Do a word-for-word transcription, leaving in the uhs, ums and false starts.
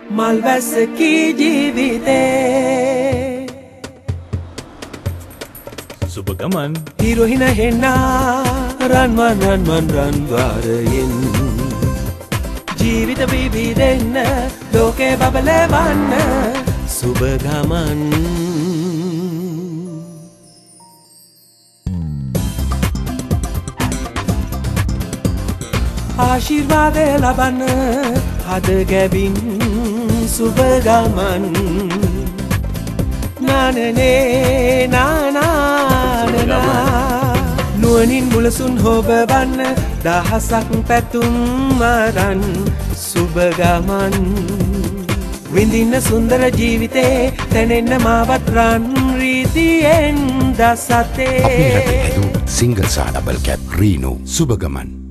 මල් වැස්සකි ජීවිතේ සුබ ගමන් හිරොහින හෙන්නා රන්වන් රන්වන් රන්වාරයෙන් ජීවිත විවිදෙන්න ලෝකේ බබලවන්න සුබ ගමන් ආශිර්වාදය ලබන්න හද ගැබින් සුබ ගමන් නානනේ නානානනා නුවණින් මුලසුන් හොබවන්න දහසක් පැතුම් මරන් සුබ ගමන් විඳින්න සුන්දර ජීවිතේ තැනෙන්න මාවත් රන් රීතියෙන් දසතේ අපි රට හැදුම් සිංගල් සහ ඩබල් කැප් රීනෝ සුබ ගමන්